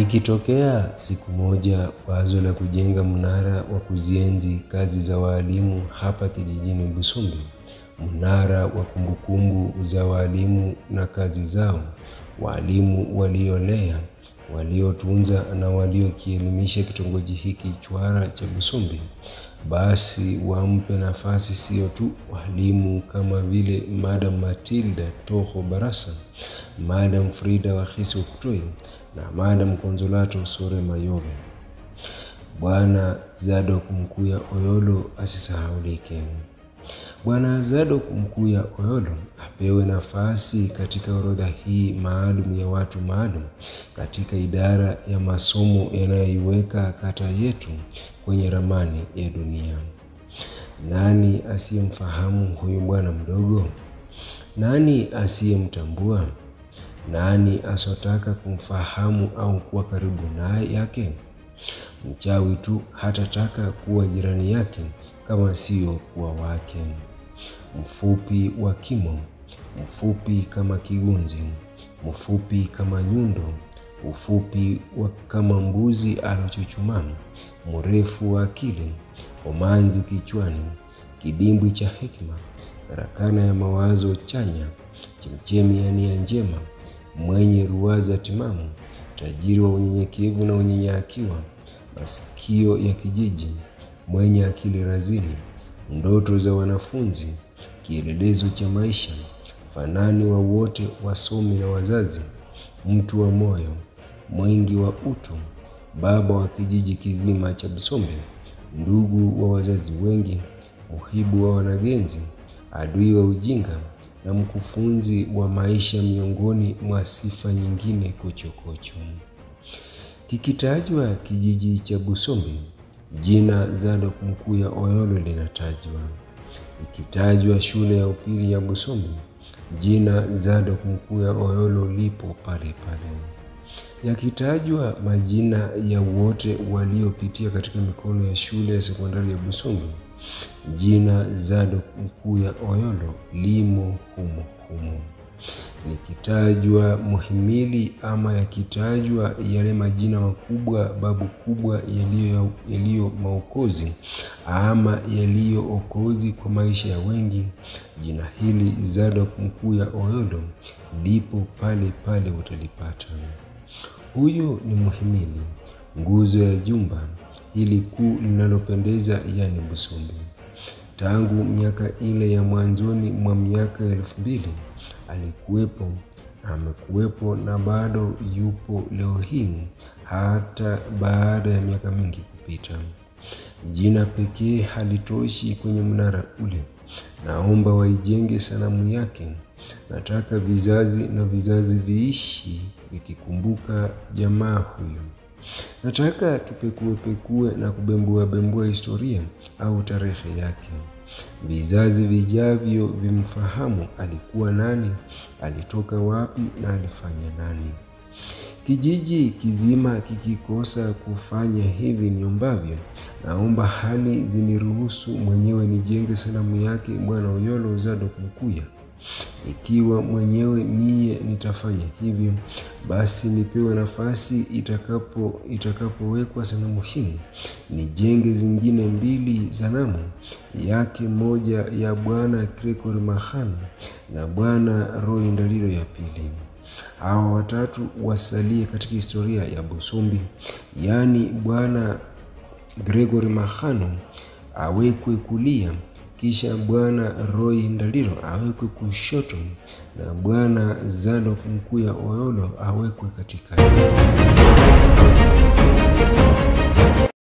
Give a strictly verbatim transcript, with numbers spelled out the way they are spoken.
Ikitokea siku moja wazo la kujenga mnara wa kuzienzi kazi za walimu hapa kijijini Busumbi, mnara wa kumbukumbu za walimu na kazi zao, walimu waliolea, waliotunza na waliokielimisha kitongoji hiki chwara cha Busumbi, basi wampe nafasi sio tu walimu kama vile Madam Matilda Toho Barasa, Madam Frida Wahisi Kutoi na Madam Konzolato Sore Mayobe. Bwana Zadok Mkuya Oyolo asisahaulike. Bwana Zadok Mkuya Oyolo apewe nafasi katika orodha hii maalum ya watu maalum katika idara ya masomo yanayoiweka kata yetu kwenye ramani ya dunia. Nani asiyemfahamu huyu bwana mdogo? Nani asiyemtambua? Nani asotaka kumfahamu au kuwa karibu naye yake? Mchawi tu hatataka kuwa jirani yake kama sio kuwa wake. Mfupi wa kimo, mfupi kama kigunzi, mfupi kama nyundo, ufupi wa kama mbuzi alochuchumaa, mrefu wa akili, omanzi kichwani, kidimbwi cha hekima, karakana ya mawazo chanya, chemchemi ya nia njema, mwenye ruwaza timamu, tajiri wa unyenyekevu na unyenyekiwa, masikio ya kijiji, mwenye akili razini, ndoto za wanafunzi, kielelezo cha maisha, fanani wa wote wasomi na wazazi, mtu wa moyo, mwingi wa utu, baba wa kijiji kizima cha Busumbi, ndugu wa wazazi wengi, muhibu wa wanagenzi, adui wa ujinga na mkufunzi wa maisha miongoni mwa sifa nyingine kochokocho. Kikitajwa kijiji cha Busumbi, jina Zadok Mkuya Oyolo linatajwa. Ikitajwa shule ya upili ya Busumbi, jina Zadok Mkuya Oyolo lipo pale pale. Yakitajwa majina ya wote waliopitia katika mikono ya shule ya sekondari ya Busumbi, jina Zadok Mkuya Oyolo limo humo humo. Likitajwa muhimili ama yakitajwa yale majina makubwa babu kubwa yaliyo yaliyo maokozi ama yaliyo okozi kwa maisha ya wengi, jina hili Zadok Mkuya Oyolo lipo pale pale utalipata. Huyu ni muhimili, nguzo ya jumba hili kuu linalopendeza yani Busumbi. Tangu miaka ile ya mwanzoni mwa miaka elfu mbili alikuwepo, amekuwepo na bado yupo leo hii hata baada ya miaka mingi kupita. Jina pekee halitoshi kwenye mnara ule. Naomba waijenge sanamu yake. Nataka vizazi na vizazi viishi vikikumbuka jamaa huyu. Nataka tupekue pekue na kubembua bembua historia au tarehe yake. Vizazi vijavyo vimfahamu alikuwa nani, alitoka wapi na alifanya nani. Kijiji kizima kikikosa kufanya hivi niombavyo, naomba hali ziniruhusu mwenyewe nijenge sanamu yake Bwana Oyolo Zadok Mkuya. Ikiwa mwenyewe mie nitafanya hivyo, basi nipewe nafasi itakapo itakapowekwa sanamu hii nijenge zingine mbili sanamu yake, moja ya Bwana Gregory Mahano na Bwana Roy Ndalilo ya pili. Hawa watatu wasalie katika historia ya Busumbi, yani Bwana Gregory Mahano awekwe kulia, kisha Bwana Roy Ndalilo awekwe kushoto na Bwana Zadok Mkuya Oyolo awekwe katikati.